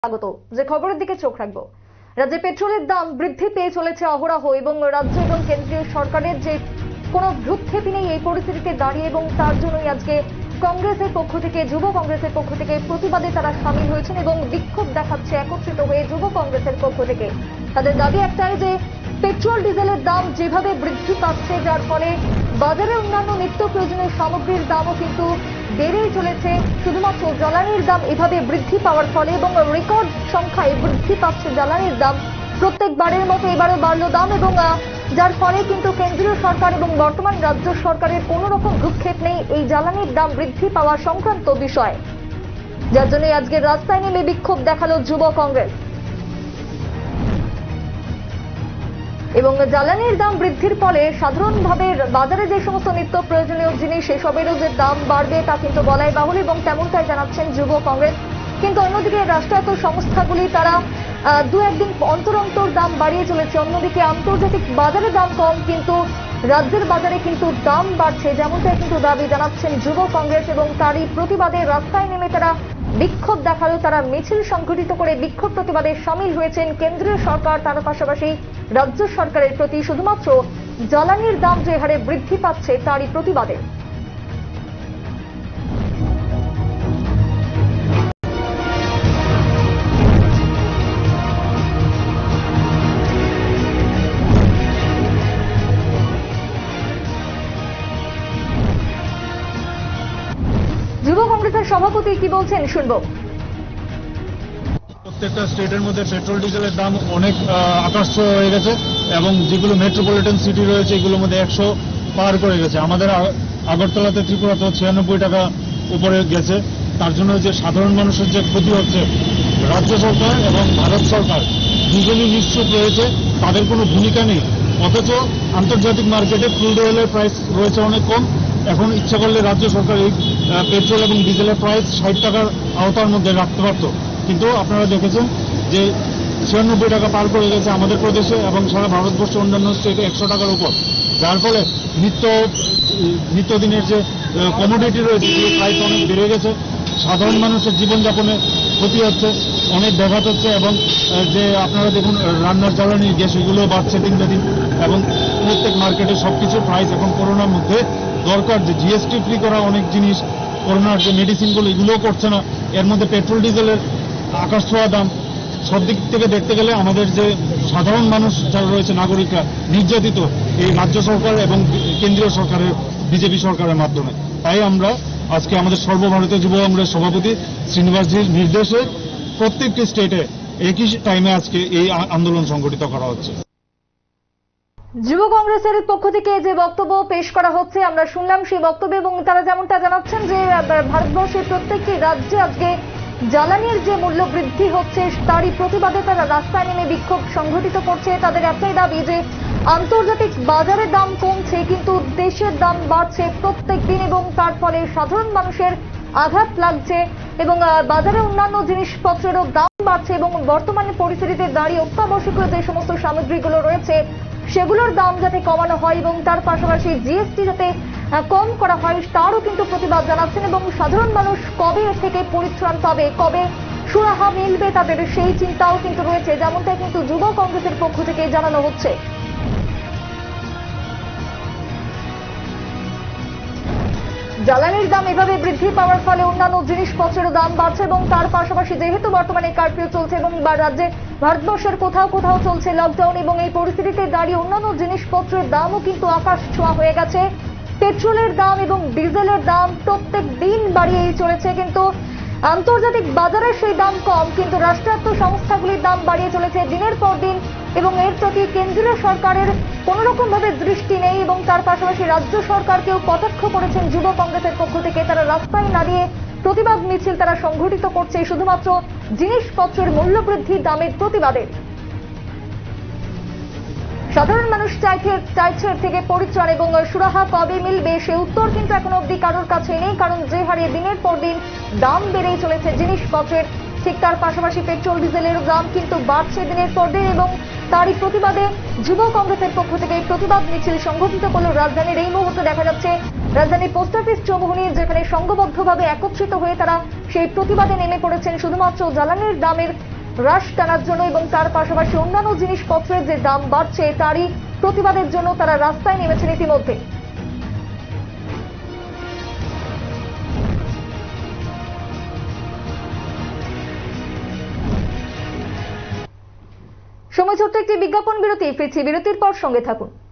স্বাগত। যে খবরের দিকে চোখ রাখবো, রাজ্যে পেট্রোলের দাম বৃদ্ধি পেয়ে চলেছে অহরহ এবং রাজ্য এবং কেন্দ্রীয় সরকারের যে কোনো ভ্রুক্ষেপই নেই এই পরিস্থিতিতে দাঁড়িয়ে, এবং তার জন্যই আজকে কংগ্রেসের পক্ষ থেকে, যুব কংগ্রেসের পক্ষ থেকে প্রতিবাদে তারা সামিল হয়েছেন এবং বিক্ষোভ দেখাচ্ছে একত্রিত হয়ে যুব কংগ্রেসের পক্ষ থেকে। তাদের দাবি একটাই যে পেট্রোল ডিজেলের দাম যেভাবে বৃদ্ধি পাচ্ছে, যার ফলে বাজারে অন্যান্য নিত্য প্রয়োজনীয় সামগ্রীর দামও কিন্তু বেড়েই চলেছে। শুধুমাত্র জ্বালানির দাম এভাবে বৃদ্ধি পাওয়ার ফলে এবং রেকর্ড সংখ্যায় বৃদ্ধি পাচ্ছে জ্বালানির দাম, প্রত্যেকবারের মতো এবারও বাড়লো দাম, এবং যার ফলে কিন্তু কেন্দ্রীয় সরকার এবং বর্তমান রাজ্য সরকারের কোনো রকম ভ্রুক্ষেপ নেই এই জ্বালানির দাম বৃদ্ধি পাওয়া সংক্রান্ত বিষয়, যার জন্য আজকে রাস্তায় নেমে বিক্ষোভ দেখালো যুব কংগ্রেস। এবং জ্বালানির দাম বৃদ্ধির ফলে সাধারণভাবে বাজারে যে সমস্ত নিত্য প্রয়োজনীয় জিনিস সেসবেরও যে দাম বাড়বে তা কিন্তু বলাই বাহুল, এবং তেমনটাই জানাচ্ছেন যুব কংগ্রেস। কিন্তু অন্যদিকে রাষ্ট্রায়ত্ত সংস্থাগুলি তারা দু একদিন অন্তর অন্তর দাম বাড়িয়ে চলেছে। অন্যদিকে আন্তর্জাতিক বাজারে দাম কম, কিন্তু রাজ্যের বাজারে কিন্তু দাম বাড়ছে, যেমনটাই কিন্তু দাবি জানাচ্ছেন যুব কংগ্রেস। এবং তারই প্রতিবাদে রাস্তায় নেমে তারা বিক্ষোভ দেখালো, তারা মিছিল সংগঠিত করে বিক্ষোভ প্রতিবাদে সামিল হয়েছেন কেন্দ্রীয় সরকার, তার পাশাপাশি রাজ্য সরকারের প্রতি শুধুমাত্র জ্বালানির দাম যে হারে বৃদ্ধি পাচ্ছে তারই প্রতিবাদে। যুব কংগ্রেসের সভাপতি কি বলছেন শুনবো। প্রত্যেকটা স্টেটের মধ্যে পেট্রোল ডিজেলের দাম অনেক আকাশ ছোঁয়া হয়ে গেছে, এবং যেগুলো মেট্রোপলিটন সিটি রয়েছে এগুলোর মধ্যে 100 পার করে গেছে। আমাদের আগরতলাতে, ত্রিপুরাতে 96 টাকা উপরে গেছে। তার জন্য যে সাধারণ মানুষের যে ক্ষতি হচ্ছে, রাজ্য সরকার এবং ভারত সরকার দুজনই নিশ্চুপ রয়েছে, তাদের কোনো ভূমিকা নেই। অথচ আন্তর্জাতিক মার্কেটে ক্রুড অয়েলের প্রাইস রয়েছে অনেক কম। এখন ইচ্ছা করলে রাজ্য সরকার এই পেট্রোল এবং ডিজেলের প্রাইস 60 টাকার আওতার মধ্যে রাখতে পারত, কিন্তু আপনারা দেখেছেন যে 96 টাকা পার করে গেছে আমাদের প্রদেশে, এবং সারা ভারতবর্ষে অন্যান্য স্টেটে 100 টাকার উপর। যার ফলে নিত্যদিনের যে কমোডিটি রয়েছে সেগুলো প্রাইস অনেক বেড়ে গেছে। সাধারণ মানুষের জীবনযাপনে ক্ষতি হচ্ছে, অনেক ব্যাঘাত হচ্ছে, এবং যে আপনারা দেখুন রান্নার জ্বালানি গ্যাস এগুলো বাড়ছে দিন দিন, এবং প্রত্যেক মার্কেটে সবকিছুর প্রাইস এখন করোনার মধ্যে দরকার যে জিএসটি ফ্রি করা অনেক জিনিস, করোনার যে মেডিসিনগুলো এগুলোও করছে না। এর মধ্যে পেট্রোল ডিজেলের আকাশ ছোঁয়া দাম। সব দিক থেকে দেখতে গেলে আমাদের যে সাধারণ মানুষ যারা রয়েছে, নাগরিকরা নির্যাতিত এই রাজ্য সরকার এবং কেন্দ্রীয় সরকারের বিজেপি সরকারের মাধ্যমে। তাই আমরা আজকে আমাদের সর্বভারতীয় যুব কংগ্রেস সভাপতি শ্রীনিবাসজির নির্দেশে প্রত্যেকটি স্টেটে একই টাইমে আজকে এই আন্দোলন সংগঠিত করা হচ্ছে। যুব কংগ্রেসের পক্ষ থেকে যে বক্তব্য পেশ করা হচ্ছে আমরা শুনলাম সেই বক্তব্য, এবং তারা যেমনটা জানাচ্ছেন যে ভারতবর্ষের প্রত্যেকটি রাজ্যে আজকে জ্বালানির যে মূল্য বৃদ্ধি হচ্ছে তারই প্রতিবাদে তারা রাস্তায় নেমে বিক্ষোভ সংঘটিত করছে। তাদের একটাই দাবি যে আন্তর্জাতিক বাজারে দাম কমছে, কিন্তু দেশের দাম বাড়ছে প্রত্যেক দিন, এবং তার ফলে সাধারণ মানুষের আঘাত লাগছে, এবং বাজারে অন্যান্য জিনিসপত্রেরও দাম বাড়ছে, এবং বর্তমানে পরিস্থিতিতে দাঁড়িয়ে অত্যাবশ্যকীয় যে সমস্ত সামগ্রীগুলো রয়েছে সেগুলোর দাম যাতে কমানো হয়, এবং তার পাশাপাশি জিএসটি যাতে কম করা হয় তারও কিন্তু প্রতিবাদ জানাচ্ছেন। এবং সাধারণ মানুষ কবে এর থেকে পরিত্রাণ পাবে, কবে সুরাহা মিলবে তাদের সেই চিন্তাও কিন্তু রয়েছে, যেমনটা কিন্তু যুব কংগ্রেসের পক্ষ থেকে জানানো হচ্ছে। জ্বালানির দাম এভাবে বৃদ্ধি পাওয়ার ফলে অন্যান্য জিনিসপত্রেরও দাম বাড়ছে, এবং তার পাশাপাশি যেহেতু বর্তমানে কারফিউ চলছে এবং রাজ্যে ভারতবর্ষের কোথাও কোথাও চলছে লকডাউন, এবং এই পরিস্থিতিতে দাঁড়িয়ে অন্যান্য জিনিসপত্রের দামও কিন্তু আকাশ ছোঁয়া হয়ে গেছে। পেট্রোলের দাম এবং ডিজেলের দাম প্রত্যেক দিন বাড়িয়েই চলেছে, কিন্তু আন্তর্জাতিক বাজারে সেই দাম কম, কিন্তু রাষ্ট্রায়ত্ত সংস্থাগুলির দাম বাড়িয়ে চলেছে দিনের পর দিন, এবং এর প্রতি কেন্দ্রীয় সরকারের কোনো রকম ভাবে দৃষ্টি নেই। এবং তার পাশাপাশি রাজ্য সরকারকেও কটাক্ষ করেছেন যুব কংগ্রেসের পক্ষ থেকে। তারা রাস্তায় দাঁড়িয়ে প্রতিবাদ মিছিল তারা সংঘটিত করছে শুধুমাত্র জিনিসপত্রের মূল্য বৃদ্ধি দামের প্রতিবাদে। সাধারণ মানুষ চাইছে এর থেকে পরিত্রাণ, এবং সুরাহা কবে মিলবে সে উত্তর কিন্তু এখনো অব্দি কারোর কাছে নেই, কারণ যে হারে দিনের পর দিন দাম বেড়েই চলেছে জিনিসপত্রের, ঠিক তার পাশাপাশি পেট্রোল ডিজেলের দাম কিন্তু বাড়ছে দিনের পর দিন। এবং তারই প্রতিবাদে যুব কংগ্রেসের পক্ষ থেকে প্রতিবাদ মিছিল সংগঠিত করল রাজধানীর। এই মুহূর্তে দেখা যাচ্ছে রাজধানীর পোস্ট অফিস চৌমুহনী, যেখানে সংঘবদ্ধভাবে একত্রিত হয়ে তারা সেই প্রতিবাদে নেমে পড়েছেন শুধুমাত্র জ্বালানির দামের হ্রাস টানার জন্য এবং তার পাশাপাশি অন্যান্য জিনিসপত্রের যে দাম বাড়ছে তারই প্রতিবাদের জন্য তারা রাস্তায় নেমেছেন ইতিমধ্যে। সময় ছোট্ট একটি বিজ্ঞাপন বিরতি, ফিরছি বিরতির পর, সঙ্গে থাকুন।